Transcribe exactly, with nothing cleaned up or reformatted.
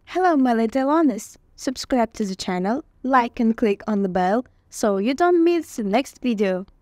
Hello my little honest. Subscribe to the channel, like and click on the bell so you don't miss the next video.